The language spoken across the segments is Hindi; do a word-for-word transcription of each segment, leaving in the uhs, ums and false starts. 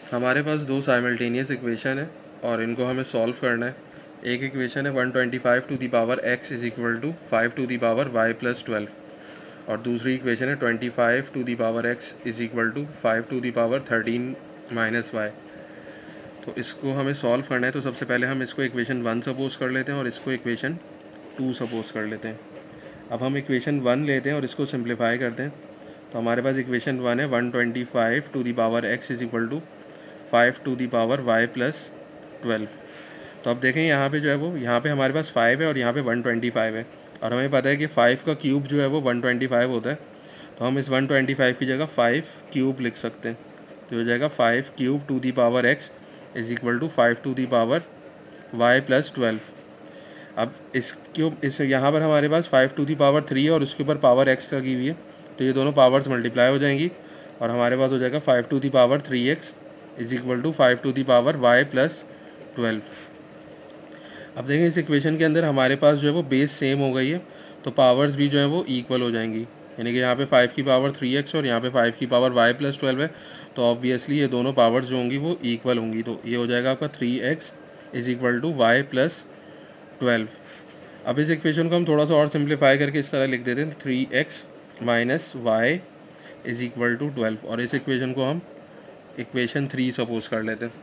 हमारे पास दो साइमल्टेनियस इक्वेशन है और इनको हमें सॉल्व करना है। एक इक्वेशन है one twenty five to the power x is equal to five to the power y plus twelve और दूसरी इक्वेशन है twenty five to the power x is equal to five to the power thirteen minus y. तो इसको हमें सॉल्व करना है। तो सबसे पहले हम इसको इक्वेशन वन सपोज कर लेते हैं और इसको इक्वेशन टू सपोज कर लेते हैं। अब हम इक्वेशन वन लेते हैं और इसको सिंप्लीफाई करते हैं। तो हमारे पास इक्वेशन वन है one twenty five to the power x is equal to five to the power y plus twelve. तो अब देखें यहाँ पे जो है वो यहाँ पे हमारे पास फाइव है और यहाँ पे वन ट्वेंटी फाइव है और हमें पता है कि फाइव का क्यूब जो है वो वन ट्वेंटी फाइव होता है। तो हम इस वन ट्वेंटी फाइव की जगह फाइव क्यूब लिख सकते हैं। तो हो जाएगा five cube to the power x is equal to five to the power y plus twelve. अब इस क्यूब इस यहाँ पर हमारे पास five to the power three है और उसके ऊपर पावर एक्स लगी हुई है। तो ये दोनों पावर्स मल्टीप्लाई हो जाएंगी और हमारे पास हो जाएगा five to the power three x is equal to five to the power y plus twelve. अब देखें इस इक्वेशन के अंदर हमारे पास जो है वो बेस सेम हो गई है तो पावर्स भी जो है वो इक्वल हो जाएंगी। यानी कि यहाँ पे फाइव की पावर थ्री एक्स और यहाँ पे फाइव की पावर वाई प्लस ट्वेल्व है। तो ऑब्वियसली ये दोनों पावर्स जो होंगी वो इक्वल होंगी। तो ये हो जाएगा आपका three x is equal to y plus twelve. अब इस इक्वेशन को हम थोड़ा सा और सिंप्लीफाई करके इस तरह लिख देते हैं three x minus y is equal to twelve और इस इक्वेशन को हम इक्वेशन थ्री सपोज कर लेते हैं।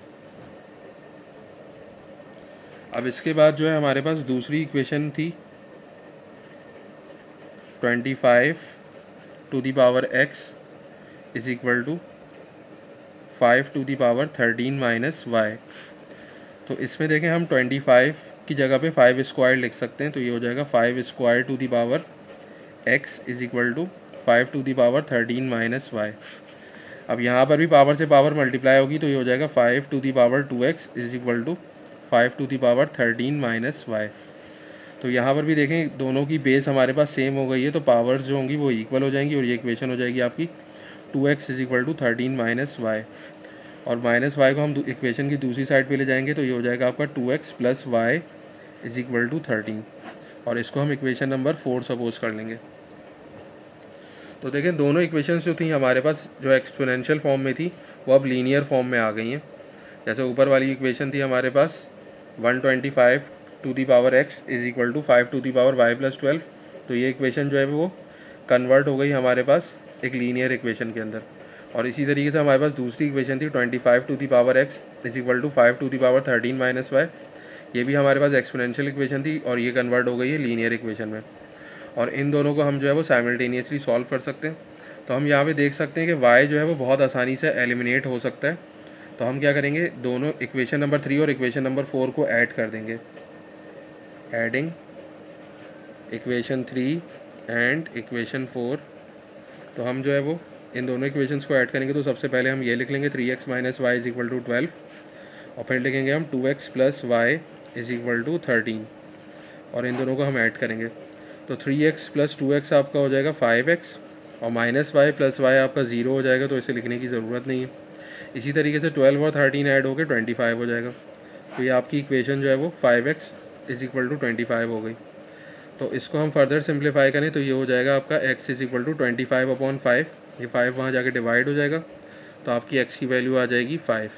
अब इसके बाद जो है हमारे पास दूसरी इक्वेशन थी twenty five to the power x is equal to five to the power thirteen minus y. तो इसमें देखें हम ट्वेंटी फाइव की जगह पे फाइव स्क्वायर लिख सकते हैं। तो ये हो जाएगा five square to the power x is equal to five to the power thirteen minus y. अब यहाँ पर भी पावर से पावर मल्टीप्लाई होगी तो ये हो जाएगा five to the power two x is equal to five to the power thirteen minus y. तो यहाँ पर भी देखें दोनों की बेस हमारे पास सेम हो गई है तो पावर्स जो होंगी वो इक्वल हो जाएंगी और ये इक्वेशन हो जाएगी आपकी two x is equal to thirteen minus y. और माइनस वाई को हम इक्वेशन की दूसरी साइड पे ले जाएंगे तो ये हो जाएगा आपका two x plus y is equal to thirteen और इसको हम इक्वेशन नंबर फोर सपोज कर लेंगे। तो देखें दोनों इक्वेशंस जो थी हमारे पास जो एक्सपोनेंशियल फॉर्म में थी वो अब लीनियर फॉर्म में आ गई हैं। जैसे ऊपर वाली इक्वेशन थी हमारे पास one twenty five to the power x is equal to five to the power y plus twelve. तो ये इक्वेशन जो है वो कन्वर्ट हो गई हमारे पास एक लीनियर इक्वेशन के अंदर। और इसी तरीके से हमारे पास दूसरी इक्वेशन थी twenty five to the power x is equal to five to the power thirteen minus y. ये भी हमारे पास एक्सपोनेंशियल इक्वेशन थी और ये कन्वर्ट हो गई है लीनियर इक्वेशन में। और इन दोनों को हम जो है वो साइमल्टेनियसली सॉल्व कर सकते हैं। तो हम यहाँ पे देख सकते हैं कि y जो है वो बहुत आसानी से एलिमिनेट हो सकता है। तो हम क्या करेंगे दोनों इक्वेशन नंबर थ्री और इक्वेशन नंबर फोर को ऐड कर देंगे। Adding equation three and equation four. तो हम जो है वो इन दोनों इक्वेशंस को ऐड करेंगे। तो सबसे पहले हम ये लिख लेंगे three x minus y is equal to twelve और फिर लिखेंगे हम two x plus y is equal to thirteen और इन दोनों को हम ऐड करेंगे। तो three x plus two x आपका हो जाएगा फाइव एक्स और माइनस वाई प्लस वाई आपका ज़ीरो हो जाएगा। तो इसे लिखने की ज़रूरत नहीं है। इसी तरीके से ट्वेल्व और थर्टीन ऐड होकर ट्वेंटी फाइव हो जाएगा। तो ये आपकी इक्वेशन जो है वो five x is equal to twenty five हो गई। तो इसको हम फर्दर सिंप्लीफाई करें तो ये हो जाएगा आपका x is equal to twenty five upon five. ये फाइव वहाँ जाके डिवाइड हो जाएगा तो आपकी x की वैल्यू आ जाएगी फाइव।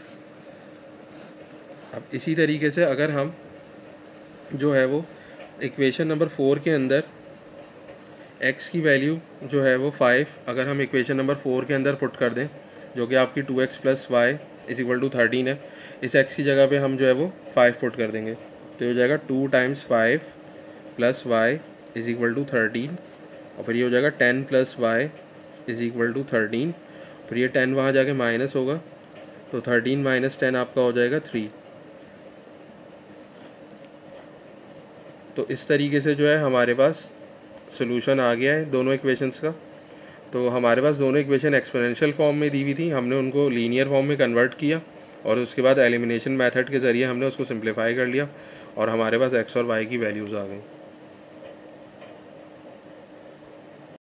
अब इसी तरीके से अगर हम जो है वो इक्वेशन नंबर फोर के अंदर x की वैल्यू जो है वो फाइव अगर हम इक्वेशन नंबर फोर के अंदर पुट कर दें जो कि आपकी two x plus y is equal to thirteen है, इस x की जगह पे हम जो है वो फाइव पुट कर देंगे। तो ये हो जाएगा two times five plus y is equal to thirteen और फिर ये हो जाएगा ten plus y is equal to thirteen. फिर ये टेन वहाँ जाके माइनस होगा तो थर्टीन माइनस टेन आपका हो जाएगा थ्री। तो इस तरीके से जो है हमारे पास सोल्यूशन आ गया है दोनों इक्वेशंस का। तो हमारे पास दोनों इक्वेशन एक्सपोनेंशियल फॉर्म में दी हुई थी, हमने उनको लीनियर फॉर्म में कन्वर्ट किया और उसके बाद एलिमिनेशन मेथड के ज़रिए हमने उसको सिंप्लीफाई कर लिया और हमारे पास एक्स और वाई की वैल्यूज़ आ गई।